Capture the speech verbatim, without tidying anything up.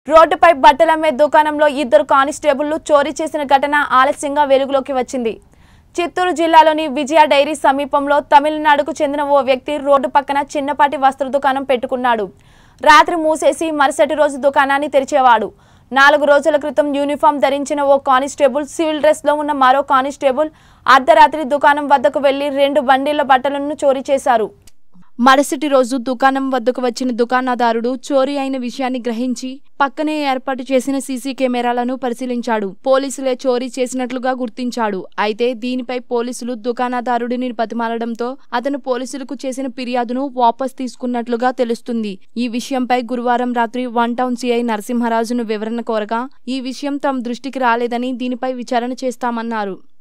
రోడ్డుపై బట్టల అమ్మే దుకాణంలో ఇద్దరు కానిస్టేబుళ్లు చోరీ చేసిన ఘటన ఆలస్యంగా వెలుగులోకి వచ్చింది. చిత్తూరు జిల్లాలోని విజయ డైరీ సమీపంలో తమిళనాడుకు చెందిన ఓ వ్యక్తి రోడ్డు పక్కన చిన్నపాటి వస్త్ర దుకాణం పెట్టుకున్నాడు. రాత్రి మూసేసి మరుసటి రోజు దుకాణాన్ని తెరిచేవాడు. నాలుగు రోజుల క్రితం యూనిఫామ్ ధరించిన ఓ కానిస్టేబుల్, సివిల్ డ్రెస్ లో ఉన్న మరో కానిస్టేబుల్ అర్ధరాత్రి దుకాణం వద్దకు వెళ్లి రెండు బండిల బట్టలను చోరీ చేశారు. మరుసటి రోజు దుకాణం వద్దకు వచ్చిన దుకాణదారుడు చోరీ అయిన విషయాన్ని గ్రహించి పక్కనే ఏర్పాటు చేసిన సీసీ కెమెరాలను పరిశీలించాడు. పోలీసులే చోరీ చేసినట్లుగా గుర్తించాడు. అయితే దీనిపై పోలీసులు దుకాణదారుడిని బతిమాలడంతో అతను పోలీసులకు చేసిన ఫిర్యాదును వాపస్ తీసుకున్నట్లుగా తెలుస్తుంది. ఈ విషయంపై గురువారం రాత్రి వన్ టౌన్ సిఐ నరసింహరాజును వివరణ కోరగా ఈ విషయం తమ దృష్టికి రాలేదని దీనిపై విచారణ చేస్తామన్నారు.